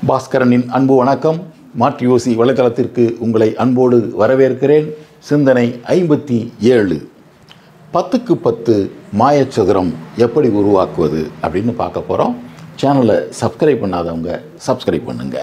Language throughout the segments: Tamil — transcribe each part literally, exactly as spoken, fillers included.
பாஸ்கரனின் அன்பு வணக்கம். மாற்றி யோசி வலைத்தளத்திற்கு உங்களை அன்போடு வரவேற்கிறேன். சிந்தனை ஐம்பத்தி ஏழு. பத்துக்கு பத்து மாயச்சதுரம் எப்படி உருவாக்குவது அப்படின்னு பார்க்க போகிறோம். சேனலை சப்ஸ்கிரைப் பண்ணாதவங்க சப்ஸ்கிரைப் பண்ணுங்க.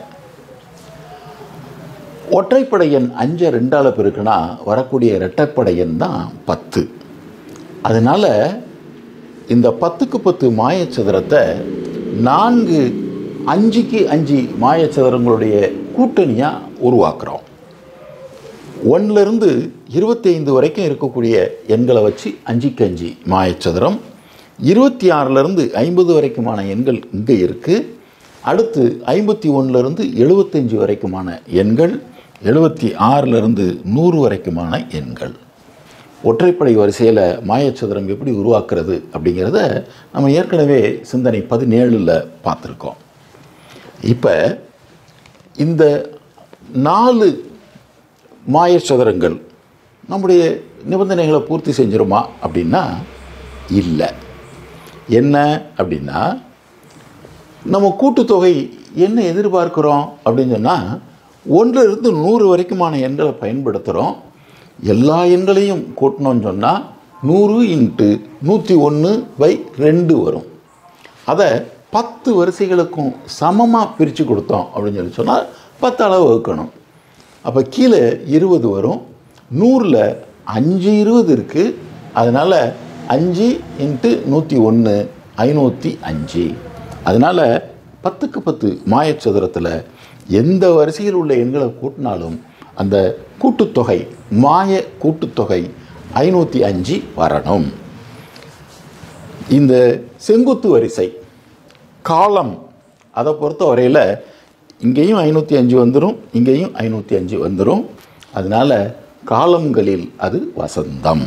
ஒற்றைப்படை எண் அஞ்சு ரெண்டால் பெருக்குனா வரக்கூடிய இரட்டைப்படை எண் தான் பத்து. அதனால் இந்த பத்துக்கு பத்து மாயச்சதுரத்தை நான்கு அஞ்சுக்கு அஞ்சு மாயச்சதுரங்களுடைய கூட்டணியாக உருவாக்குறோம். ஒன்றிலிருந்து இருபத்தைந்து வரைக்கும் இருக்கக்கூடிய எண்களை வச்சு அஞ்சுக்கு அஞ்சு மாயச்சதுரம், இருபத்தி ஆறிலிருந்து ஐம்பது வரைக்குமான எண்கள் இங்கே இருக்குது. அடுத்து ஐம்பத்தி ஒன்றிலிருந்து எழுபத்தஞ்சு வரைக்குமான எண்கள், எழுபத்தி ஆறிலிருந்து நூறு வரைக்குமான எண்கள். ஒற்றைப்படை வரிசையில் மாயச்சதுரம் எப்படி உருவாக்குறது அப்படிங்கிறத நம்ம ஏற்கனவே சிந்தனை பதினேழில் பார்த்துருக்கோம். இப்போ இந்த நாலு மாயச்சதுரங்கள் நம்முடைய நிபந்தனைகளை பூர்த்தி செஞ்சிருமா அப்படின்னா இல்லை. என்ன அப்படின்னா, நம்ம கூட்டுத்தொகை என்ன எதிர்பார்க்குறோம் அப்படின்னு சொன்னால், ஒன்றிலிருந்து நூறு வரைக்குமான எண்களை பயன்படுத்துகிறோம். எல்லா எண்களையும் கூட்டணும்னு சொன்னால் நூறு இன்ட்டு நூற்றி ஒன்று பை ரெண்டு வரும். அதை பத்து வரிசைகளுக்கும் சமமாக பிரித்து கொடுத்தோம் அப்படின்னு சொல்லி சொன்னால் பத்து அளவு வகுக்கணும். அப்போ கீழே இருபது வரும். நூறில் அஞ்சு இருபது இருக்குது. அதனால் அஞ்சு இன்ட்டு நூற்றி ஒன்று ஐநூற்றி அஞ்சு. அதனால் பத்துக்கு பத்து மாயச்சதுரத்தில் எந்த வரிசையில் உள்ள எண்களை கூட்டினாலும் அந்த கூட்டுத்தொகை, மாய கூட்டுத்தொகை ஐநூற்றி அஞ்சு வரணும். இந்த செங்குத்து வரிசை காலம் அதை பொறுத்த வரையில் இங்கேயும் ஐநூற்றி அஞ்சு வந்துடும், இங்கேயும் ஐநூற்றி அஞ்சு வந்துடும். அதனால் காலங்களில் அது வசந்தம்.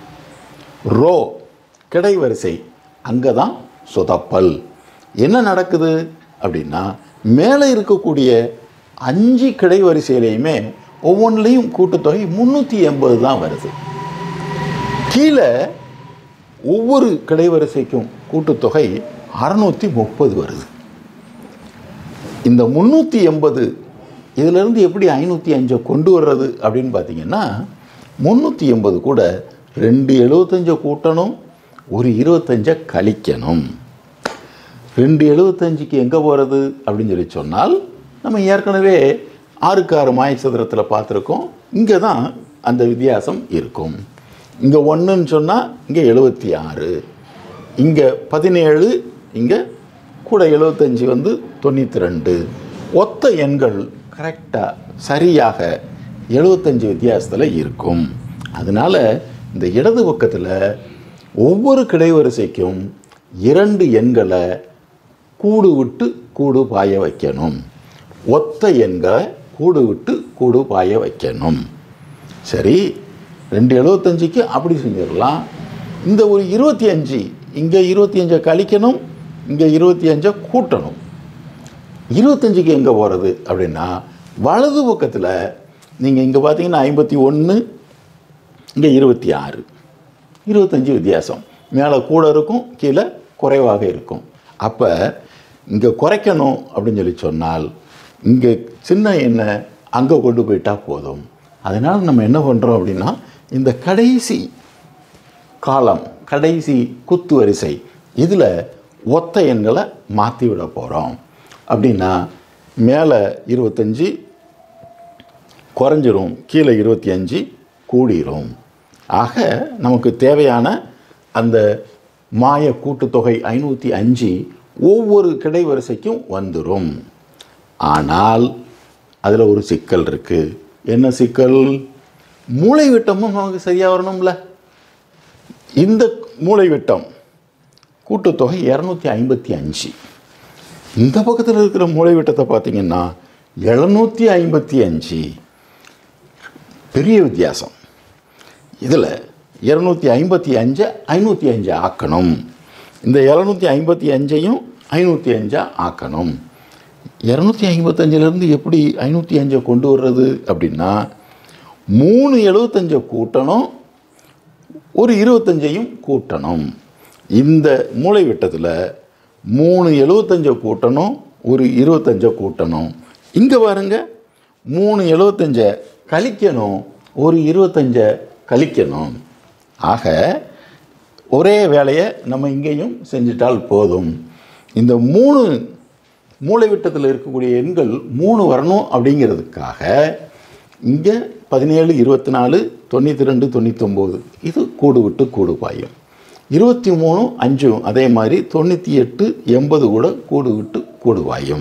ரோ கிடைவரிசை, அங்கே தான் சொதப்பல். என்ன நடக்குது அப்படின்னா, மேலே இருக்கக்கூடிய அஞ்சு கிடைவரிசையிலையுமே ஒவ்வொன்றிலையும் கூட்டுத்தொகை முந்நூற்றி எண்பது தான் வருது. கீழே ஒவ்வொரு கிடைவரிசைக்கும் கூட்டுத்தொகை அறுநூற்றி முப்பது வருது. இந்த முந்நூற்றி எண்பது இதிலேருந்து எப்படி ஐநூற்றி அஞ்சை கொண்டு வர்றது அப்படின்னு பார்த்தீங்கன்னா, முந்நூற்றி எண்பது கூட ரெண்டு எழுபத்தஞ்சை கூட்டணும், ஒரு இருபத்தஞ்சை கழிக்கணும். ரெண்டு எழுபத்தஞ்சுக்கு எங்கே போகிறது அப்படின்னு சொல்லி சொன்னால், நம்ம ஏற்கனவே ஆறுக்கு ஆறு மாயச்சதுரத்தில் பார்த்துருக்கோம். இங்கே தான் அந்த வித்தியாசம் இருக்கும். இங்கே ஒன்றுன்னு சொன்னால் இங்கே எழுபத்தி ஆறு, இங்கே பதினேழு, இங்கே கூட எழுபத்தஞ்சி வந்து தொண்ணூற்றி ரெண்டு. ஒத்த எண்கள் கரெக்டாக சரியாக எழுபத்தஞ்சு வித்தியாசத்தில் இருக்கும். அதனால் இந்த இடது பக்கத்தில் ஒவ்வொரு கிடைவரிசைக்கும் இரண்டு எண்களை கூடு விட்டு கூடு பாய வைக்கணும். ஒத்த எண்களை கூடு விட்டு கூடு பாய வைக்கணும். சரி, ரெண்டு எழுபத்தஞ்சுக்கு அப்படி செஞ்சிடலாம். இந்த ஒரு இருபத்தி அஞ்சு, இங்கே இருபத்தி அஞ்சை கழிக்கணும், இங்கே இருபத்தி அஞ்சை கூட்டணும். இருபத்தஞ்சுக்கு எங்கே போகிறது அப்படின்னா, வலது பக்கத்தில் நீங்கள் இங்கே பார்த்தீங்கன்னா ஐம்பத்தி ஒன்று, இங்கே இருபத்தி ஆறு, இருபத்தஞ்சி வித்தியாசம். மேலே கூட இருக்கும், கீழே குறைவாக இருக்கும். அப்போ இங்கே குறைக்கணும் அப்படின்னு சொல்லி சொன்னால் இங்கே சின்ன எண்ணை அங்கே கொண்டு போயிட்டால் போதும். அதனால் நம்ம என்ன பண்ணுறோம் அப்படின்னா, இந்த கடைசி காலம், கடைசி குத்து வரிசை, இதில் ஒத்த எண்களை மாற்றி விட போகிறோம். அப்படின்னா மேலே இருபத்தஞ்சி குறைஞ்சிரும், கீழே இருபத்தி அஞ்சு கூடிரும். ஆக நமக்கு தேவையான அந்த மாய கூட்டுத்தொகை ஐநூற்றி அஞ்சு ஒவ்வொரு கிடைவரிசைக்கும் வந்துடும். ஆனால் அதில் ஒரு சிக்கல் இருக்குது. என்ன சிக்கல்? மூளை விட்டமும் நமக்கு சரியாக வரணும்ல. இந்த மூளை விட்டம் கூட்டுத்தொகை இரநூத்தி ஐம்பத்தி அஞ்சு. இந்த பக்கத்தில் இருக்கிற மூளை விட்டத்தை பார்த்திங்கன்னா எழுநூற்றி ஐம்பத்தி அஞ்சு. பெரிய வித்தியாசம். இதில் இரநூத்தி ஐம்பத்தி அஞ்சை ஐநூற்றி அஞ்சு ஆக்கணும். இந்த எழுநூற்றி ஐம்பத்தி அஞ்சையும் ஐநூற்றி அஞ்சாக ஆக்கணும். இரநூத்தி ஐம்பத்தஞ்சிலேருந்து எப்படி ஐநூற்றி அஞ்சை கொண்டு வர்றது அப்படின்னா, மூணு எழுபத்தஞ்சை கூட்டணும், ஒரு இருபத்தஞ்சையும் கூட்டணும். இந்த மூளை விட்டத்தில் மூணு எழுபத்தஞ்சை கூட்டணும், ஒரு இருபத்தஞ்சை கூட்டணும். இங்கே பாருங்க, மூணு எழுபத்தஞ்சை கழிக்கணும், ஒரு இருபத்தஞ்சை கழிக்கணும். ஆக ஒரே வேலையை நம்ம இங்கேயும் செஞ்சிட்டால் போதும். இந்த மூணு மூலைவிட்டத்தில் இருக்கக்கூடிய எண்கள் மூணு வரணும் அப்படிங்கிறதுக்காக இங்கே பதினேழு, இருபத்தி நாலு, தொண்ணூற்றி ரெண்டு, தொண்ணூத்தொம்பது இது கூடு விட்டு கூடு பாயும். இருபத்தி மூணு அஞ்சும் அதே மாதிரி தொண்ணூற்றி எட்டு, எண்பது கூட கூடு விட்டு கூடு பாயும்.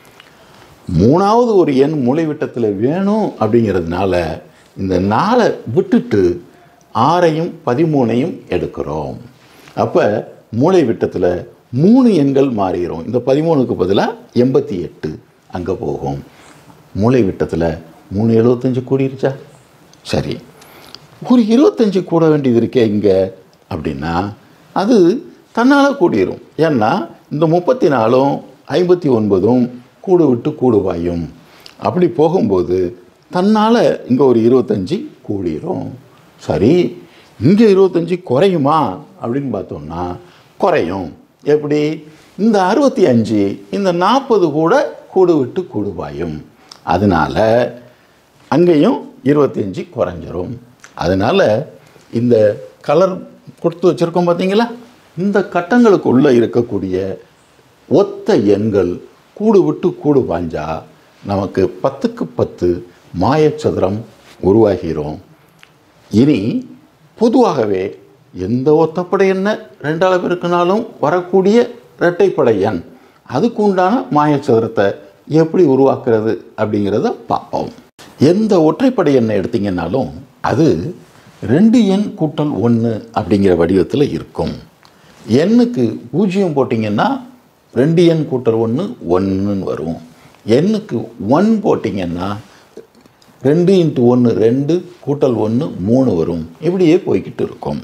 மூணாவது ஒரு எண் மூலைவிட்டத்தில் வேணும் அப்படிங்கிறதுனால இந்த நாலை விட்டுட்டு ஆறையும் பதிமூணையும் எடுக்கிறோம். அப்போ மூலைவிட்டத்தில் மூணு எண்கள் மாறிடும். இந்த பதிமூணுக்கு பதிலாக எண்பத்தி எட்டு அங்கே போகும். மூலைவிட்டத்தில் மூணு எழுபத்தஞ்சு கூடிருச்சா? சரி, ஒரு இருபத்தஞ்சு கூட வேண்டியது இருக்கே இங்கே அப்படின்னா அது தன்னால் கூடிரும். ஏன்னா இந்த முப்பத்தி நாலும் ஐம்பத்தி ஒன்பதும் கூடு விட்டு கூடு பாயும். அப்படி போகும்போது தன்னால் இங்கே ஒரு இருபத்தஞ்சி கூடிரும். சரி, இங்கே இருபத்தஞ்சி குறையுமா அப்படின்னு பார்த்தோம்னா குறையும். எப்படி? இந்த அறுபத்தி அஞ்சு இந்த நாற்பது கூட கூடு விட்டு கூடு பாயும். அதனால் அங்கேயும் இருபத்தி அஞ்சு குறைஞ்சிரும். அதனால் இந்த கலர் கொடுத்து வச்சுருக்கோம் பார்த்தீங்களா, இந்த கட்டங்களுக்குள்ளே இருக்கக்கூடிய ஒத்த எண்கள் கூடு விட்டு கூடு பாஞ்சா நமக்கு பத்துக்கு பத்து மாயச்சதுரம் உருவாகிறோம். இனி பொதுவாகவே எந்த ஒத்தப்படை எண்ணை ரெண்டால் பெருக்கினாலும் வரக்கூடிய இரட்டைப்படை எண் அதுக்கு உண்டான மாயச்சதுரத்தை எப்படி உருவாக்குறது அப்படிங்கிறத பார்ப்போம். எந்த ஒற்றைப்படை எண்ணை எடுத்தீங்கன்னாலும் அது ரெண்டு எண் கூட்டல் ஒன்று அப்படிங்கிற வடிவத்தில் இருக்கும். எண்ணுக்கு பூஜ்ஜியம் போட்டிங்கன்னா ரெண்டு எண் கூட்டல் ஒன்று ஒன்றுன்னு வரும். எண்ணுக்கு ஒன் போட்டிங்கன்னா ரெண்டு இன்ட்டு ஒன்று ரெண்டு கூட்டல் ஒன்று மூணு வரும். இப்படியே போய்கிட்டு இருக்கும்.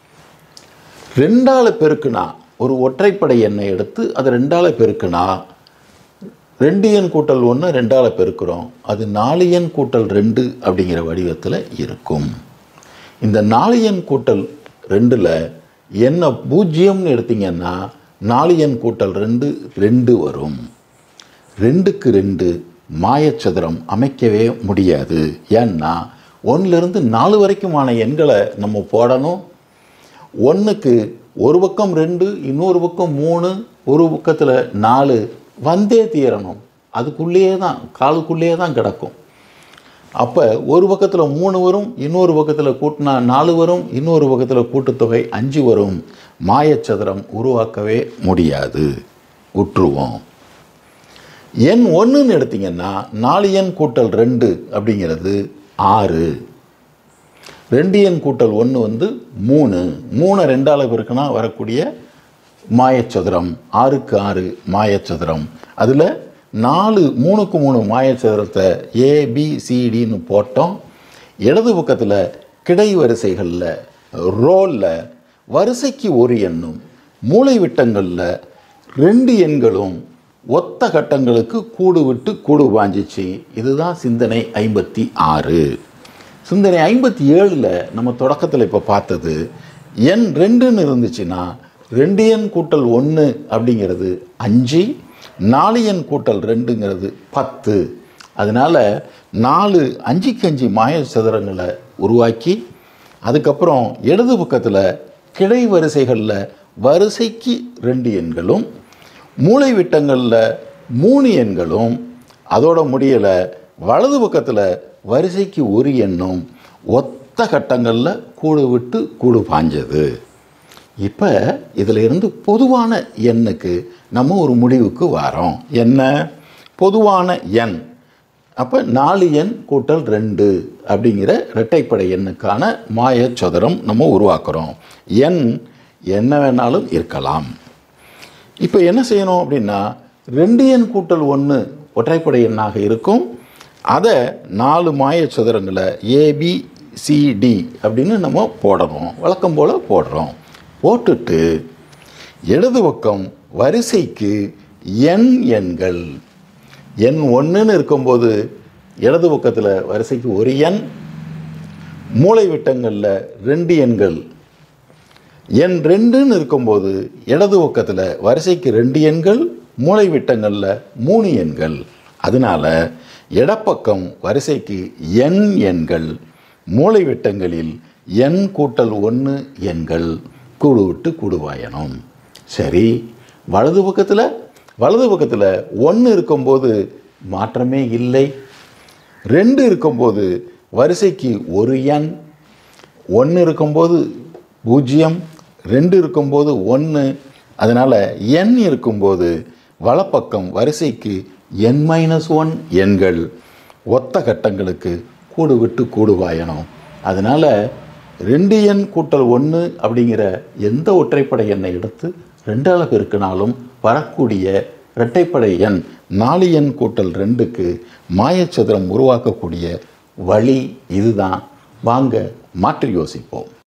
ரெண்டால் பெருக்குனா ஒரு ஒற்றைப்படை எண்ணை எடுத்து அதை ரெண்டால் பெருக்குனா ரெண்டு எண் கூட்டல் ஒன்று ரெண்டால் பெருக்கிறோம், அது நாலு எண் கூட்டல் ரெண்டு அப்படிங்கிற வடிவத்தில் இருக்கும். இந்த நாலு எண் கூட்டல் ரெண்டில் எண்ணை பூஜ்ஜியம்னு எடுத்திங்கன்னா நாலு எண் கூட்டல் ரெண்டு ரெண்டு வரும். ரெண்டுக்கு ரெண்டு மாயச்சதுரம் அமைக்கவே முடியாது. ஏன்னா ஒன்றிலிருந்து நாலு வரைக்குமான எண்களை நம்ம போடணும். ஒன்றுக்கு ஒரு பக்கம் ரெண்டு, இன்னொரு பக்கம் மூணு, ஒரு பக்கத்தில் நாலு வந்தே தீரணும். அதுக்குள்ளேயே தான் காலுக்குள்ளேயே தான் கிடக்கும். அப்போ ஒரு பக்கத்தில் மூணு வரும், இன்னொரு பக்கத்தில் கூட்டினா நாலு வரும், இன்னொரு பக்கத்தில் கூட்டுத்தொகை அஞ்சு வரும். மாயச்சதுரம் உருவாக்கவே முடியாது, விட்டுருவோம். எண் ஒன்றுன்னு எடுத்திங்கன்னா நாலு எண் கூட்டல் ரெண்டு அப்படிங்கிறது ஆறு. ரெண்டு எண் கூட்டல் ஒன்று வந்து மூணு. மூணு ரெண்டால் பெருக்குனா வரக்கூடிய மாயச்சதுரம் ஆறுக்கு ஆறு மாயச்சதுரம். அதில் நாலு மூணுக்கு மூணு மாயச்சதுரத்தை ஏபிசிடின்னு போட்டோம். இடது பக்கத்தில் கிடை வரிசைகளில் ரோலில் வரிசைக்கு ஒரு எண்ணும் மூலைவிட்டங்களில் ரெண்டு எண்களும் ஒத்த கட்டங்களுக்கு கூடு விட்டு கூடு பாஞ்சிச்சு. இதுதான் சிந்தனை ஐம்பத்தி ஆறு. சிந்தனை ஐம்பத்தி ஏழில் நம்ம தொடக்கத்தில் இப்போ பார்த்தது எண் ரெண்டுன்னு இருந்துச்சுன்னா ரெண்டு எண் கூட்டல் ஒன்று அப்படிங்கிறது அஞ்சு, நாலு எண் கூட்டல் ரெண்டுங்கிறது பத்து. அதனால் நாலு அஞ்சுக்கு அஞ்சு மாய சதுரங்களை உருவாக்கி அதுக்கப்புறம் இடது பக்கத்தில் கிடை வரிசைகளில் வரிசைக்கு ரெண்டு எண்களும் மூளை விட்டங்களில் மூணு எண்களும் அதோட முடியலை வலது பக்கத்தில் வரிசைக்கு ஒரு எண்ணும் ஒத்த கட்டங்களில் கூடு விட்டு கூடு பாஞ்சது. இப்போ இதில் இருந்து பொதுவான எண்ணுக்கு நம்ம ஒரு முடிவுக்கு வரோம். என்ன பொதுவான எண்? அப்போ நாலு எண் கூட்டல் ரெண்டு அப்படிங்கிற இரட்டைப்படை எண்ணுக்கான மாயச்சதுரம் நம்ம உருவாக்குறோம். எண் என்ன வேணாலும் இருக்கலாம். இப்போ என்ன செய்யணும் அப்படின்னா ரெண்டு எண் கூட்டல் ஒன்று ஒற்றைப்படை எண்ணாக இருக்கும். அதை நாலு மாயச்சதுரங்களை ஏபிசிடி அப்படின்னு நம்ம போடணும். வழக்கம் போல் போடுறோம். போட்டுட்டு இடது பக்கம் வரிசைக்கு எண் எண்கள் எண் ஒன்றுன்னு இருக்கும்போது இடது பக்கத்தில் வரிசைக்கு ஒரு எண், மூளை விட்டங்களில் ரெண்டு எண்கள். எண் ரெண்டுன்னு இருக்கும்போது இடது பக்கத்தில் வரிசைக்கு ரெண்டு எண்கள், மூலைவிட்டங்களில் மூணு எண்கள். அதனால இடப்பக்கம் வரிசைக்கு n எண்கள், மூலைவிட்டங்களில் n கூட்டல் ஒன்று எண்கள், கூடு விட்டு கூடுவாயணும். சரி, வலது பக்கத்தில் வலது பக்கத்தில் ஒன்று இருக்கும்போது மாற்றமே இல்லை. ரெண்டு இருக்கும்போது வரிசைக்கு ஒரு எண், ஒன்று இருக்கும்போது பூஜ்ஜியம், ரெண்டு இருக்கும்போது ஒன்று. அதனால் n இருக்கும்போது வலப்பக்கம் வரிசைக்கு n மைனஸ் ஒன் எண்கள், ஒத்த கட்டங்களுக்கு கூடு விட்டு கூடுவாயணும். அதனால் ரெண்டு எண் கூட்டல் ஒன்று அப்படிங்கிற எந்த ஒற்றைப்படை எண்ணை எடுத்து ரெண்டால் பெருக்கினாலும் வரக்கூடிய இரட்டைப்படை எண் நாலு எண் கூட்டல் ரெண்டுக்கு மாயச்சதுரம் உருவாக்கக்கூடிய வழி இதுதான். வாங்க மாற்றி யோசிப்போம்.